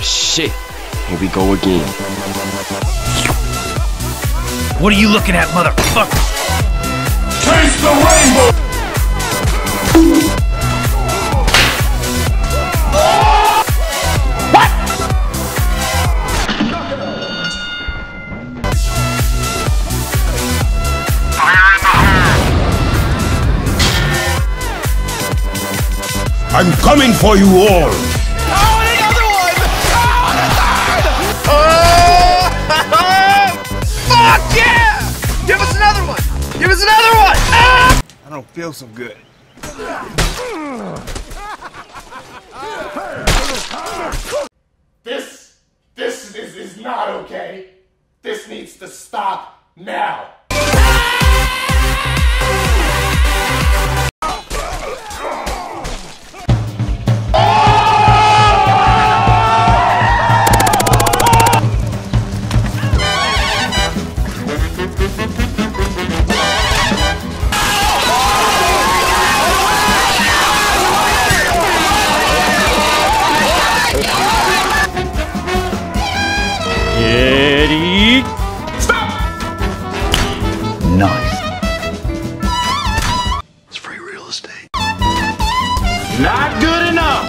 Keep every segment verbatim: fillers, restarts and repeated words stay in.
shit. Here we go again. What are you looking at, motherfucker? Chase the rainbow! What? I'm coming for you all! Oh, another one! Oh, and a third! Oh! Fuck yeah! Give us another one! Give us another one! Ah! I don't feel so good. This, this is, is not okay. This needs to stop now. Ready? Stop! Nice. It's free real estate. Not good enough.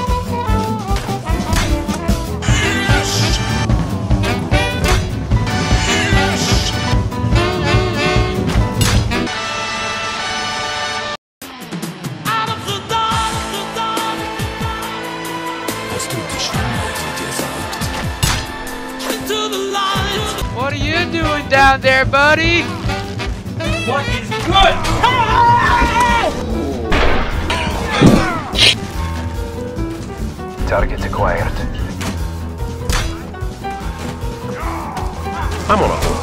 What are you doing down there, buddy? What is good? Target acquired. I'm on a